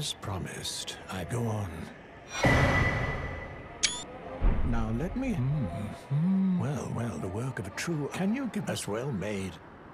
As promised, I go on. Now let me... Well, the work of a true... Can you give us well made?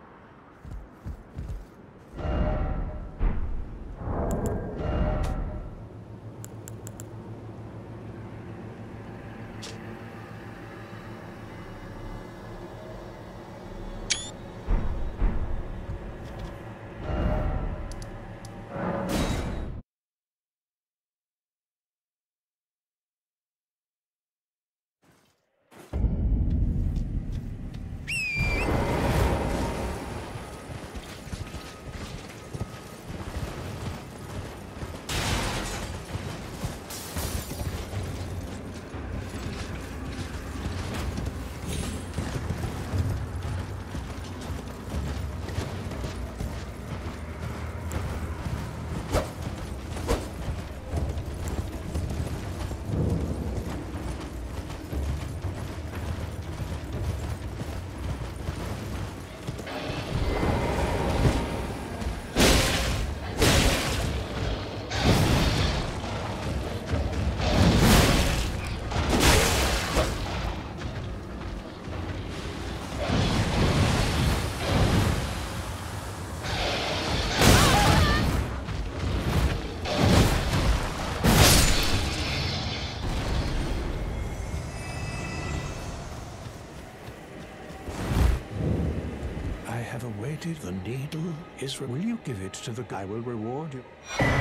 The needle is... Will you give it to the guy? I will reward you.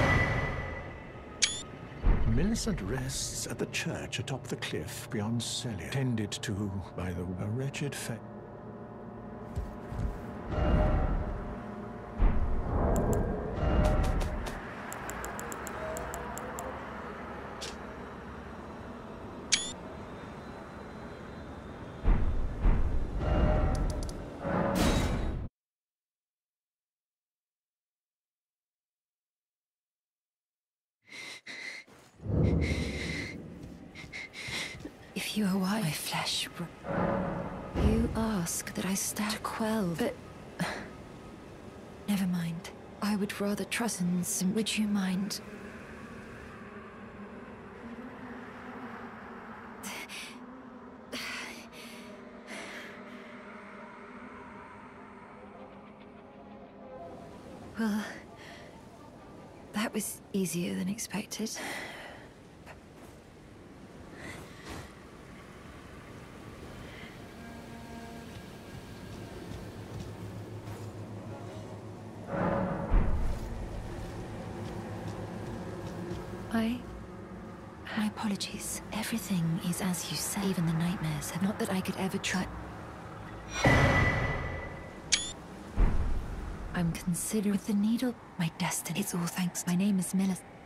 Millicent rests at the church atop the cliff beyond Selly, tended to by a wretched fate. If you are why my flesh... You ask that I stand to quell, but... Never mind. I would rather trust in some... Would you mind? Well... That was easier than expected. My apologies. Everything is as you say. Even the nightmares have... Not that I could ever try... I'm considering with the needle my destiny. It's all thanks. My name is Millicent.